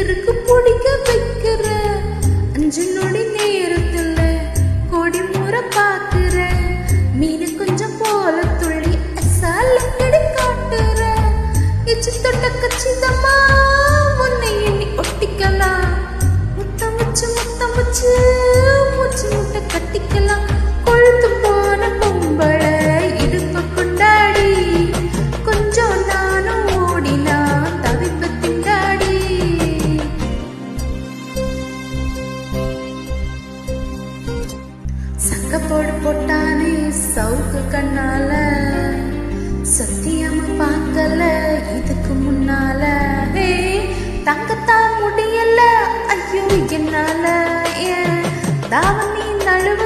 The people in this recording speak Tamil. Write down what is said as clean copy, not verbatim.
கிருக்கு பிடிக்க வைக்கிற 5 நொடி நேரத்துல கோடி முறை பாக்குற மீன் கொஞ்சம் போல துள்ளி அசாலங்கடி காட்டுற எச்சு தொட்ட கச்சிதமா உன்னை எண்ணி ஒட்டிக்கலாம் முத்தம் வச்சு மூச்சு முட்டை கட்டிக்கலாம் கொழுத்து போன பொம்பளை இடுப்ப கொண்டாடி கொஞ்சம் நானும் ஓடினா தவிப்பு திண்டாடி சக்கப்போடு போட்டானே சவுக்கு கண்ணால சத்தியமா பார்க்கல இதுக்கு முன்னால தங்கத்தான் முடியல ஐயோ என்னால தாவணி நழுவ